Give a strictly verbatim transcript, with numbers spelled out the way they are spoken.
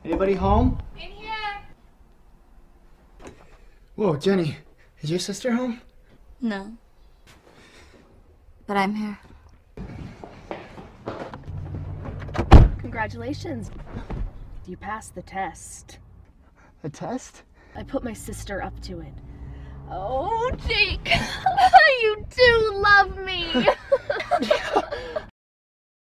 Anybody home? In here. Whoa, Jenny, is your sister home? No. But I'm here. Congratulations. You passed the test. A test? I put my sister up to it. Oh, Jake, you do love me.